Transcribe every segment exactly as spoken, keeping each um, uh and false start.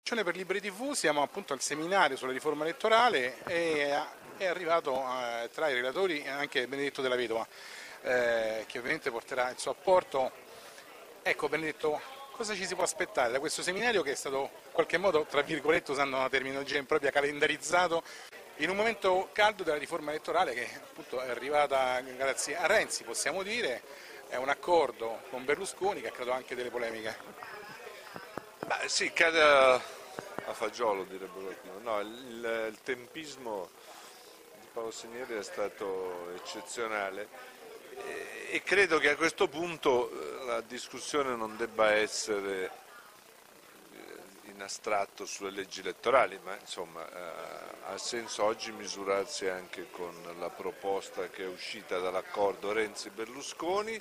Per Liberi ti vu siamo appunto al seminario sulla riforma elettorale e è arrivato eh, tra i relatori anche Benedetto Della Vedova, eh, che ovviamente porterà il suo apporto. Ecco Benedetto, cosa ci si può aspettare da questo seminario che è stato in qualche modo, tra virgolette, usando una terminologia impropria, calendarizzato in un momento caldo della riforma elettorale che appunto è arrivata grazie a Renzi, possiamo dire, è un accordo con Berlusconi che ha creato anche delle polemiche. Beh, sì, cade a, a fagiolo, direbbe qualcuno. No, il, il tempismo di Paolo Segneri è stato eccezionale e, e credo che a questo punto eh, la discussione non debba essere eh, in astratto sulle leggi elettorali, ma insomma eh, ha senso oggi misurarsi anche con la proposta che è uscita dall'accordo Renzi-Berlusconi.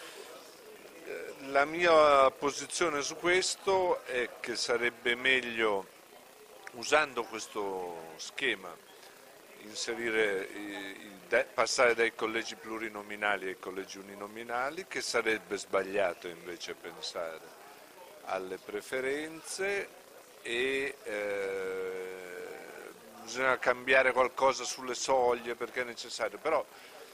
La mia posizione su questo è che sarebbe meglio, usando questo schema, inserire, passare dai collegi plurinominali ai collegi uninominali, che sarebbe sbagliato invece pensare alle preferenze e eh, bisogna cambiare qualcosa sulle soglie perché è necessario, però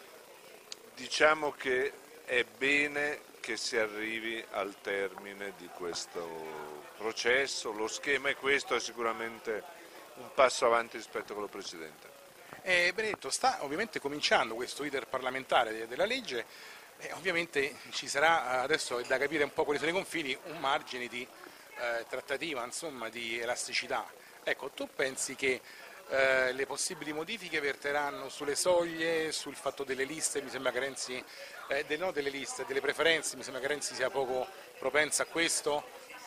diciamo che è bene che si arrivi al termine di questo processo, lo schema è questo, è sicuramente un passo avanti rispetto a quello precedente. Eh, Benedetto, sta ovviamente cominciando questo iter parlamentare della legge e ovviamente ci sarà, adesso è da capire un po' quali sono i confini, un margine di eh, trattativa, insomma, di elasticità. Ecco, tu pensi che eh, le possibili modifiche verteranno sulle soglie, sul fatto delle liste, mi sembra che Renzi, eh, del, no, delle liste, delle preferenze, mi sembra che Renzi sia poco propensa a questo?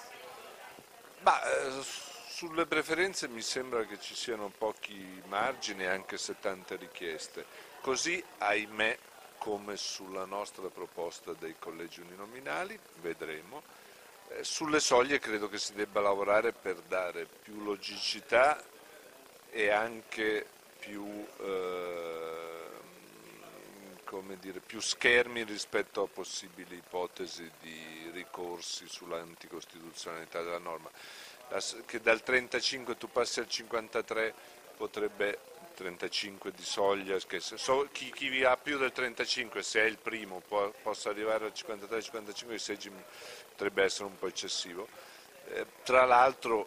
Ma, eh, sulle preferenze mi sembra che ci siano pochi margini, anche se tante richieste. Così, ahimè, come sulla nostra proposta dei collegi uninominali, vedremo. Eh, sulle soglie credo che si debba lavorare per dare più logicità e anche più, eh, come dire, più schermi rispetto a possibili ipotesi di ricorsi sull'anticostituzionalità della norma. Che dal trentacinque tu passi al cinquantatré potrebbe, trentacinque di soglia, che so, chi, chi ha più del trentacinque, se è il primo, può, possa arrivare al cinquantatré cinquantacinque, i seggi potrebbe essere un po' eccessivo. Eh, tra l'altro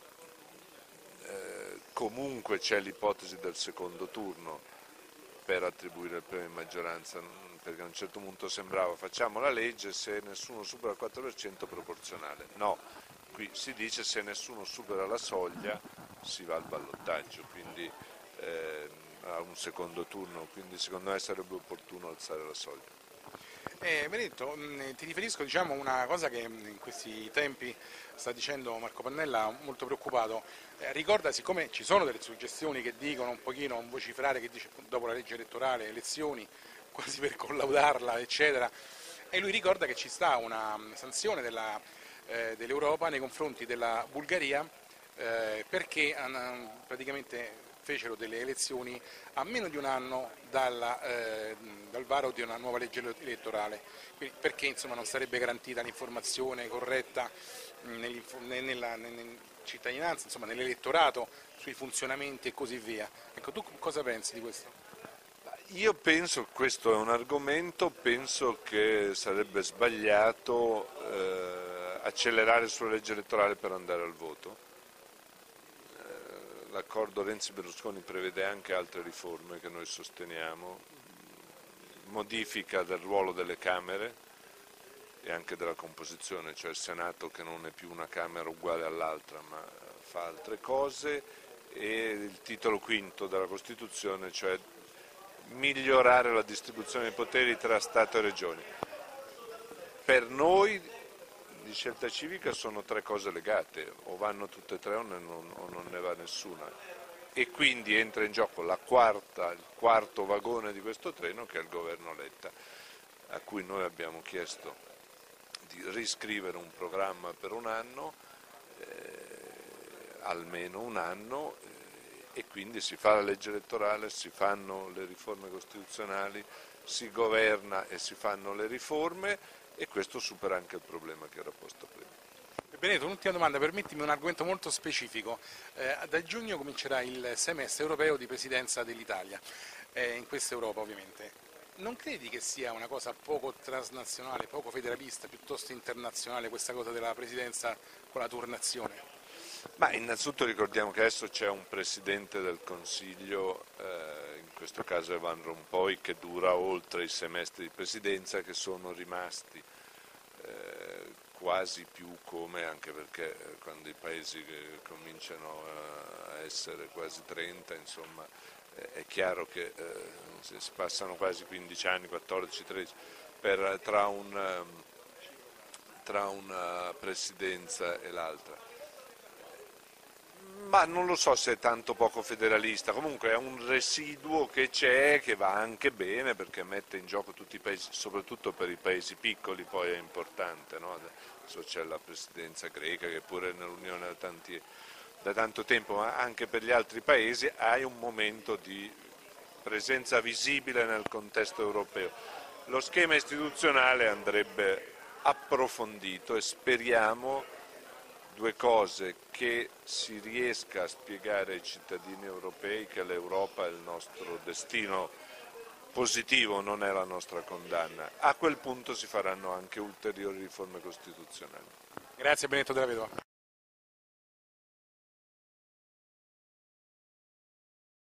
eh, comunque c'è l'ipotesi del secondo turno per attribuire il premio di maggioranza, perché a un certo punto sembrava facciamo la legge, se nessuno supera il quattro per cento proporzionale. No, qui si dice se nessuno supera la soglia si va al ballottaggio, quindi eh, a un secondo turno, quindi secondo me sarebbe opportuno alzare la soglia. Eh, Benedetto, mh, ti riferisco diciamo, a una cosa che mh, in questi tempi sta dicendo Marco Pannella, molto preoccupato. Eh, ricorda, siccome ci sono delle suggestioni che dicono un pochino, un vocifrare che dice dopo la legge elettorale, elezioni, quasi per collaudarla, eccetera, e lui ricorda che ci sta una mh, sanzione della, eh, dell'Europa nei confronti della Bulgaria eh, perché eh, praticamente fecero delle elezioni a meno di un anno dalla, eh, dal varo di una nuova legge elettorale, quindi perché insomma, non sarebbe garantita l'informazione corretta nella, nella cittadinanza, insomma, nell'elettorato, sui funzionamenti e così via. Ecco, tu cosa pensi di questo? Io penso, questo è un argomento, penso che sarebbe sbagliato eh, accelerare sulla legge elettorale per andare al voto. L'accordo Renzi-Berlusconi prevede anche altre riforme che noi sosteniamo, modifica del ruolo delle Camere e anche della composizione, cioè il Senato che non è più una Camera uguale all'altra ma fa altre cose, e il titolo quinto della Costituzione, cioè migliorare la distribuzione dei poteri tra Stato e Regioni. Per noi di Scelta Civica sono tre cose legate, o vanno tutte e tre o, non, o non ne va nessuna, e quindi entra in gioco la quarta, il quarto vagone di questo treno che è il governo Letta, a cui noi abbiamo chiesto di riscrivere un programma per un anno, eh, almeno un anno, eh, e quindi si fa la legge elettorale, si fanno le riforme costituzionali, si governa e si fanno le riforme, e questo supera anche il problema che era posto prima. Benedetto, un'ultima domanda, permettimi un argomento molto specifico. Eh, da giugno comincerà il semestre europeo di presidenza dell'Italia, eh, in questa Europa ovviamente. Non credi che sia una cosa poco transnazionale, poco federalista, piuttosto internazionale questa cosa della presidenza con la turnazione? Ma innanzitutto ricordiamo che adesso c'è un Presidente del Consiglio, eh, in questo caso è Van Rompuy, che dura oltre i semestri di presidenza, che sono rimasti eh, quasi più come, anche perché eh, quando i paesi eh, cominciano a essere quasi trenta, insomma, eh, è chiaro che eh, si passano quasi quindici anni, quattordici, tredici, per, tra, un, um, tra una presidenza e l'altra. Ma non lo so se è tanto poco federalista, comunque è un residuo che c'è, che va anche bene perché mette in gioco tutti i paesi, soprattutto per i paesi piccoli poi è importante, no? Adesso c'è la presidenza greca che pure è nell'Unione da, tanti, da tanto tempo, ma anche per gli altri paesi hai un momento di presenza visibile nel contesto europeo. Lo schema istituzionale andrebbe approfondito e speriamo due cose: che si riesca a spiegare ai cittadini europei che l'Europa è il nostro destino positivo, non è la nostra condanna. A quel punto si faranno anche ulteriori riforme costituzionali. Grazie Benedetto della Vedova.